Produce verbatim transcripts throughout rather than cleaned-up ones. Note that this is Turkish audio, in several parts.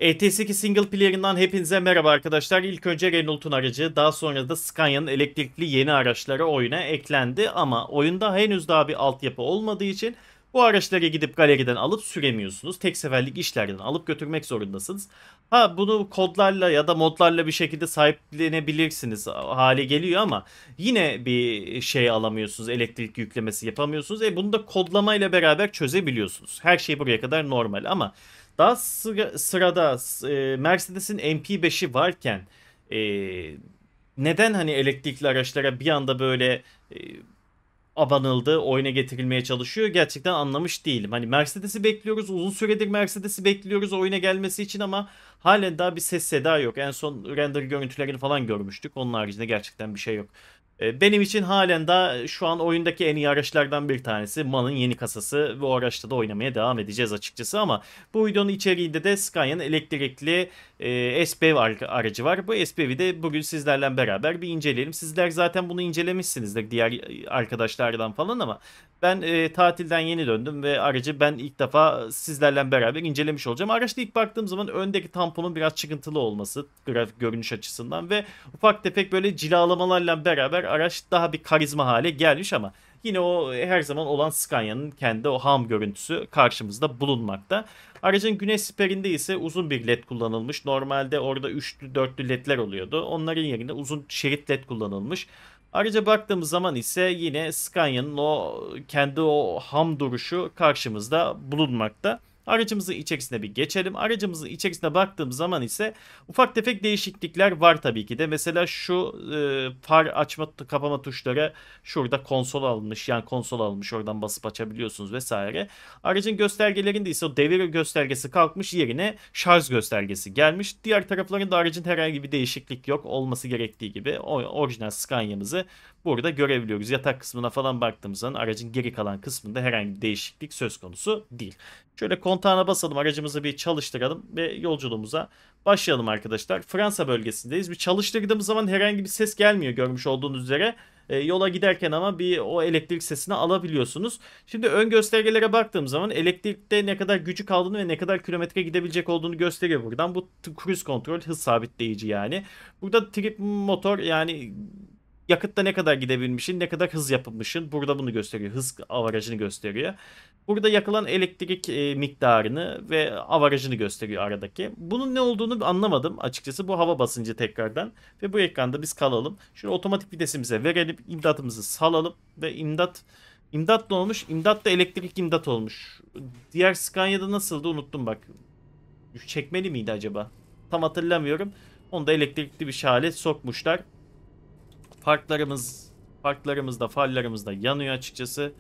E T S iki Single Player'ından hepinize merhaba arkadaşlar. İlk önce Renault'un aracı, daha sonra da Scania'nın elektrikli yeni araçları oyuna eklendi. Ama oyunda henüz daha bir altyapı olmadığı için bu araçları gidip galeriden alıp süremiyorsunuz. Tek seferlik işlerden alıp götürmek zorundasınız. Ha bunu kodlarla ya da modlarla bir şekilde sahiplenebilirsiniz hale geliyor ama yine bir şey alamıyorsunuz. Elektrik yüklemesi yapamıyorsunuz. E bunu da kodlamayla beraber çözebiliyorsunuz. Her şey buraya kadar normal ama daha sıra- sırada e, Mercedes'in M P beşi varken e, neden hani elektrikli araçlara bir anda böyle e, abanıldı, oyuna getirilmeye çalışıyor. Gerçekten anlamış değilim. Hani Mercedes'i bekliyoruz. Uzun süredir Mercedes'i bekliyoruz oyuna gelmesi için ama halen daha bir ses seda yok. En son render görüntülerini falan görmüştük. Onun haricinde gerçekten bir şey yok. E, Benim için halen daha şu an oyundaki en iyi araçlardan bir tanesi M A N'ın yeni kasası ve o araçta da oynamaya devam edeceğiz açıkçası ama bu videonun içeriğinde de Scania'nın elektrikli e, S B V aracı var. Bu S B V'i de bugün sizlerle beraber bir inceleyelim. Sizler zaten bunu incelemişsinizdir diğer arkadaşlardan falan ama ben e, tatilden yeni döndüm ve aracı ben ilk defa sizlerle beraber incelemiş olacağım. Araçta ilk baktığım zaman öndeki tamponun biraz çıkıntılı olması grafik görünüş açısından ve ufak tefek böyle cilalamalarla beraber araç daha bir karizma hale gelmiş ama yine o her zaman olan Scania'nın kendi o ham görüntüsü karşımızda bulunmakta. Aracın güneş siperinde ise uzun bir led kullanılmış. Normalde orada üçlü dörtlü ledler oluyordu. Onların yerine uzun şerit led kullanılmış. Araca baktığımız zaman ise yine Scania'nın o kendi o ham duruşu karşımızda bulunmakta. Aracımızın içerisine bir geçelim. Aracımızın içerisine baktığım zaman ise ufak tefek değişiklikler var tabii ki de. Mesela şu e, far açma kapama tuşları şurada konsol alınmış. Yani konsol alınmış. Oradan basıp açabiliyorsunuz vesaire. Aracın göstergelerinde ise o devir göstergesi kalkmış. Yerine şarj göstergesi gelmiş. Diğer taraflarında aracın herhangi bir değişiklik yok. Olması gerektiği gibi o, orijinal Scania'mızı burada görebiliyoruz. Yatak kısmına falan baktığımız zaman aracın geri kalan kısmında herhangi bir değişiklik söz konusu değil. Şöyle kontağına basalım, aracımızı bir çalıştıralım ve yolculuğumuza başlayalım arkadaşlar. Fransa bölgesindeyiz. Bir çalıştırdığımız zaman herhangi bir ses gelmiyor görmüş olduğunuz üzere. E, yola giderken ama bir o elektrik sesini alabiliyorsunuz. Şimdi ön göstergelere baktığım zaman elektrikte ne kadar gücü kaldığını ve ne kadar kilometre gidebilecek olduğunu gösteriyor buradan. Bu cruise kontrol, hız sabitleyici yani. Burada trip motor yani yakıtta ne kadar gidebilmişsin, ne kadar hız yapılmışsın. Burada bunu gösteriyor. Hız avarajını gösteriyor. Burada yakılan elektrik e, miktarını ve avarajını gösteriyor aradaki. Bunun ne olduğunu anlamadım açıkçası. Bu hava basıncı tekrardan. Ve bu ekranda biz kalalım. Şöyle otomatik vitesimize verelim. İmdatımızı salalım. Ve imdat... İmdat ne olmuş? İmdat da elektrik imdat olmuş. Diğer Scania'da nasıldı unuttum bak. Çekmeli miydi acaba? Tam hatırlamıyorum. Onu da elektrikli bir hale sokmuşlar. Farklarımız, farklarımız da farlarımız da yanıyor açıkçası.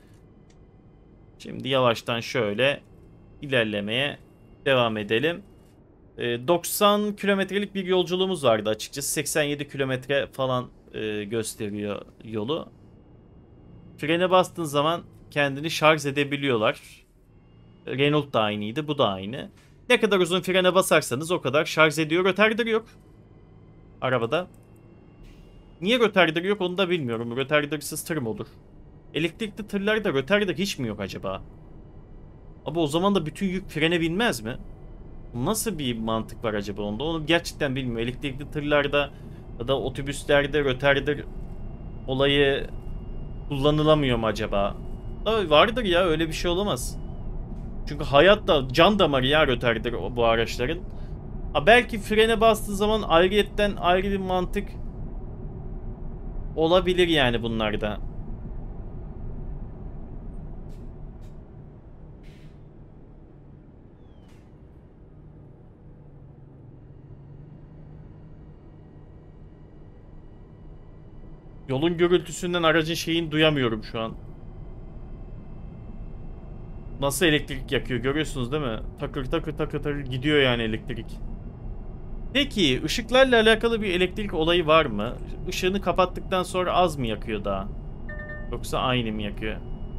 Şimdi yavaştan şöyle ilerlemeye devam edelim. E, doksan kilometrelik bir yolculuğumuz vardı açıkçası. seksen yedi kilometre falan e, gösteriyor yolu. Frene bastığın zaman kendini şarj edebiliyorlar. Renault da aynıydı, bu da aynı. Ne kadar uzun frene basarsanız o kadar şarj ediyor. Rötardır yok arabada. Niye rötardır yok onu da bilmiyorum. Rötardırsız tır mı olur? Elektrikli tırlarda rötardır hiç mi yok acaba? Ama o zaman da bütün yük frene binmez mi? Nasıl bir mantık var acaba onda? Onu gerçekten bilmiyorum. Elektrikli tırlarda ya da otobüslerde rötardır olayı kullanılamıyor mu acaba? Da vardır ya, öyle bir şey olamaz. Çünkü hayatta can damarı ya rötardır bu araçların. Ha belki frene bastığı zaman ayrıyetten ayrı bir mantık olabilir yani bunlarda. Yolun gürültüsünden aracın şeyini duyamıyorum şu an. Nasıl elektrik yakıyor görüyorsunuz değil mi? Takır takır takır takır gidiyor yani elektrik. Peki ışıklarla alakalı bir elektrik olayı var mı? Işığını kapattıktan sonra az mı yakıyor daha? Yoksa aynı mı yakıyor?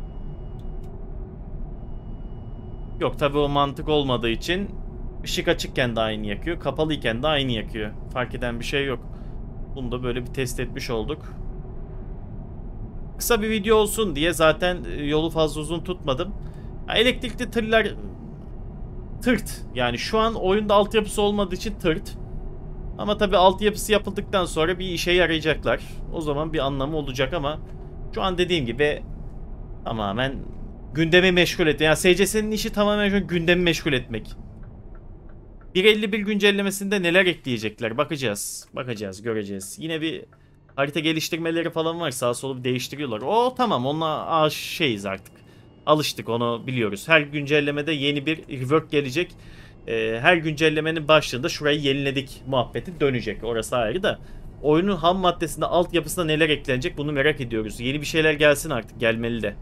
Yok tabii, o mantık olmadığı için ışık açıkken de aynı yakıyor. Kapalıyken de aynı yakıyor. Fark eden bir şey yok. Bunu da böyle bir test etmiş olduk. Kısa bir video olsun diye zaten yolu fazla uzun tutmadım. Elektrikli tırlar tırt. Yani şu an oyunda altyapısı olmadığı için tırt. Ama tabii altyapısı yapıldıktan sonra bir işe yarayacaklar. O zaman bir anlamı olacak ama şu an dediğim gibi tamamen gündemi meşgul et. Yani S C S'nin işi tamamen şu gündemi meşgul etmek. bir nokta elli bir güncellemesinde neler ekleyecekler bakacağız. Bakacağız, göreceğiz. Yine bir harita geliştirmeleri falan var. Sağa solu bir değiştiriyorlar. O tamam, onunla şeyiz artık. Alıştık, onu biliyoruz. Her güncellemede yeni bir rework gelecek. Ee, her güncellemenin başlığında şurayı yeniledik muhabbeti dönecek. Orası ayrı da. Oyunun ham maddesinde, altyapısında neler eklenecek bunu merak ediyoruz. Yeni bir şeyler gelsin artık. Gelmeli de.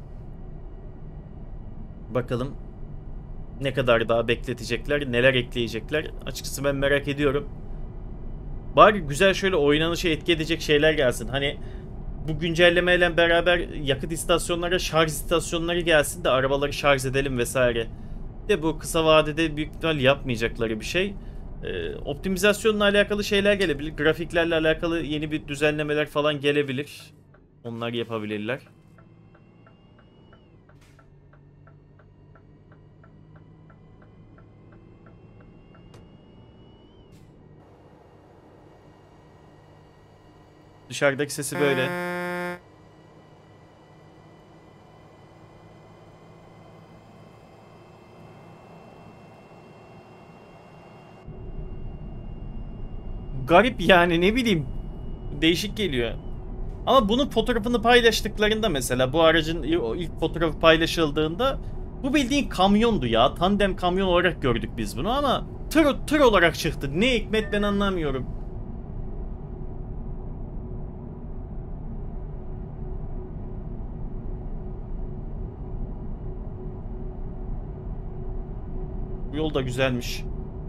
Bakalım ne kadar daha bekletecekler, neler ekleyecekler. Açıkçası ben merak ediyorum. Bari güzel şöyle oynanışı etki edecek şeyler gelsin. Hani bu güncellemeyle beraber yakıt istasyonlara şarj istasyonları gelsin de arabaları şarj edelim vesaire. De bu kısa vadede büyük ihtimal yapmayacakları bir şey. Ee, optimizasyonla alakalı şeyler gelebilir. Grafiklerle alakalı yeni bir düzenlemeler falan gelebilir. Onlar yapabilirler. Dışarıdaki sesi böyle. Garip yani, ne bileyim. Değişik geliyor. Ama bunun fotoğrafını paylaştıklarında, mesela bu aracın ilk fotoğrafı paylaşıldığında, bu bildiğin kamyondu ya. Tandem kamyon olarak gördük biz bunu ama tır, tır olarak çıktı. Ne hikmet, ben anlamıyorum. Bu yol da güzelmiş.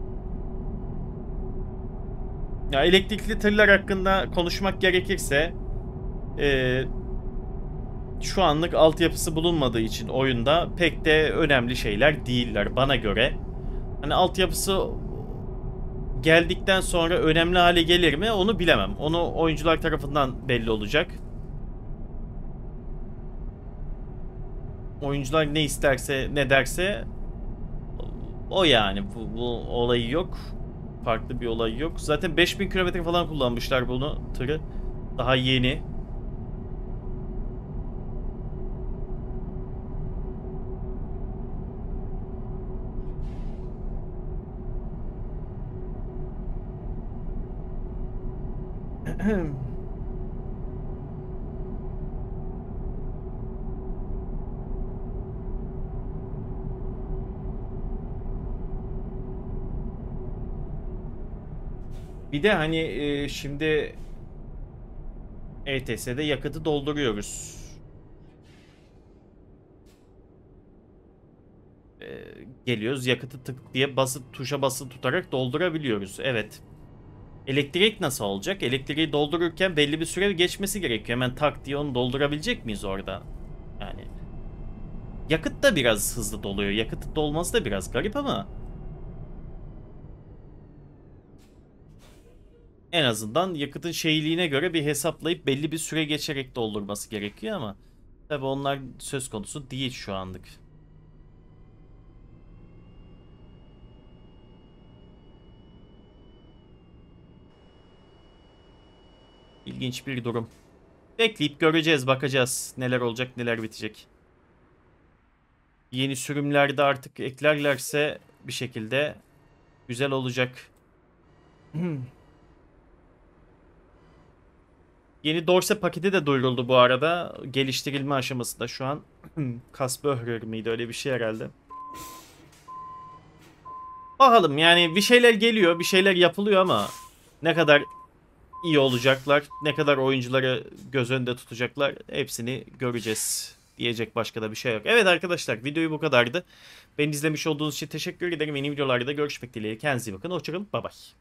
Ya elektrikli tırlar hakkında konuşmak gerekirse e, şu anlık altyapısı bulunmadığı için oyunda pek de önemli şeyler değiller bana göre. Hani altyapısı geldikten sonra önemli hale gelir mi onu bilemem. Onu oyuncular tarafından belli olacak. Oyuncular ne isterse, ne derse o yani. Bu, bu olayı yok. Farklı bir olay yok. Zaten beş bin kilometre falan kullanmışlar bunu, tırı. Daha yeni. Bir de hani e, şimdi E T S'de yakıtı dolduruyoruz. E, geliyoruz, yakıtı tık diye basıp tuşa basılı tutarak doldurabiliyoruz. Evet. Elektrik nasıl olacak? Elektriği doldururken belli bir süre geçmesi gerekiyor. Hemen tak diye onu doldurabilecek miyiz orada? Yani yakıt da biraz hızlı doluyor. Yakıt dolması da biraz garip ama en azından yakıtın şeyliğine göre bir hesaplayıp belli bir süre geçerek doldurması gerekiyor ama tabii onlar söz konusu değil şu anlık. İlginç bir durum. Bekleyip göreceğiz, bakacağız neler olacak, neler bitecek. Yeni sürümlerde artık eklerlerse bir şekilde güzel olacak. Yeni Dorse paketi de duyuruldu bu arada. Geliştirilme aşamasında şu an. Kasböhrer miydi, öyle bir şey herhalde. Bakalım yani, bir şeyler geliyor, bir şeyler yapılıyor ama ne kadar iyi olacaklar, ne kadar oyuncuları göz önünde tutacaklar, hepsini göreceğiz. Diyecek başka da bir şey yok. Evet arkadaşlar, videoyu bu kadardı. Beni izlemiş olduğunuz için teşekkür ederim. Yeni videolarda görüşmek dileğiyle. Kendinize iyi bakın. Hoşçakalın. Bay bay.